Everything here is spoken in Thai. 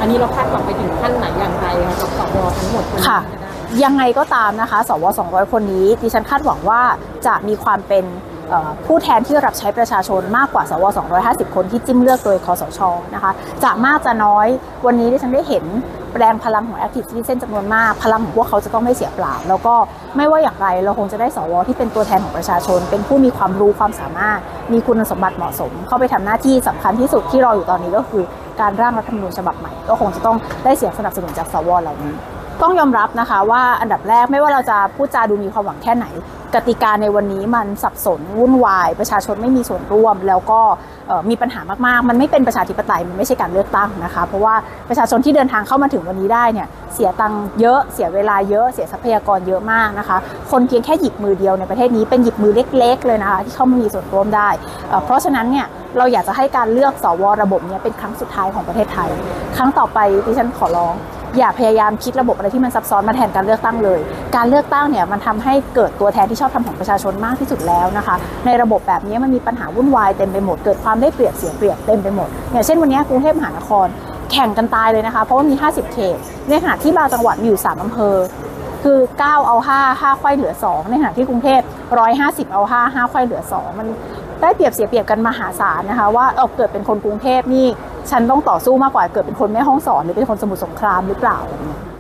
อันนี้เราคาดหวังไปถึงขั้นไหนอย่างไรคะกับสวทั้งหมดค่ะยังไงก็ตามนะคะสว200 คนนี้ดิฉันคาดหวังว่าจะมีความเป็นผู้แทนที่รับใช้ประชาชนมากกว่าสว250 คนที่จิ้มเลือกโดยคสช.นะคะจะมากจะน้อยวันนี้ดิฉันได้เห็นแรงพลังของ Active Citizen จำนวนมากพลังของพวกเขาจะต้องไม่เสียเปล่าแล้วก็ไม่ว่าอย่างไรเราคงจะได้สวที่เป็นตัวแทนของประชาชนเป็นผู้มีความรู้ความสามารถมีคุณสมบัติเหมาะสมเข้าไปทำหน้าที่สำคัญที่สุดที่รออยู่ตอนนี้ก็คือการร่างรัฐธรรมนูญฉบับใหม่ก็คงจะต้องได้เสียงสนับสนุนจากสวเหล่านี้ต้องยอมรับนะคะว่าอันดับแรกไม่ว่าเราจะพูดจาดูมีความหวังแค่ไหนกติกาในวันนี้มันสับสนวุ่นวายประชาชนไม่มีส่วนร่วมแล้วก็มีปัญหามากๆมันไม่เป็นประชาธิปไตยมันไม่ใช่การเลือกตั้งนะคะเพราะว่าประชาชนที่เดินทางเข้ามาถึงวันนี้ได้เนี่ยเสียตังค์เยอะเสียเวลาเยอะเสียทรัพยากรเยอะมากนะคะคนเพียงแค่หยิบมือเดียวในประเทศนี้เป็นหยิบมือเล็กๆเลยนะคะที่เข้ามามีส่วนร่วมได้เพราะฉะนั้นเนี่ยเราอยากจะให้การเลือกสวระบบนี้เป็นครั้งสุดท้ายของประเทศไทยครั้งต่อไปดิฉันขอร้องอย่าพยายามคิดระบบอะไรที่มันซับซ้อนมาแทนการเลือกตั้งเลยการเลือกตั้งเนี่ยมันทำให้เกิดตัวแทนที่ชอบทำของประชาชนมากที่สุดแล้วนะคะในระบบแบบนี้มันมีปัญหาวุ่นวายเต็มไปหมดเกิดความได้เปรียบเสียเปรียบเต็มไปหมดอย่างเช่นวันนี้กรุงเทพมหานครแข่งกันตายเลยนะคะเพราะว่ามี50 เขตในขณะที่บางจังหวัดมีอยู่3 อำเภอคือ9เอา5ไขว้เหลือ2ในขณะที่กรุงเทพ150เอา5ไขว้เหลือ2มันได้เปรียบเสียเปรียบกันมหาศาลนะคะว่าเกิดเป็นคนกรุงเทพนี่ฉันต้องต่อสู้มากกว่าเกิดเป็นคนแม่ฮ่องสอนหรือเป็นคนสมุทรสงครามหรือเปล่าแบบนี้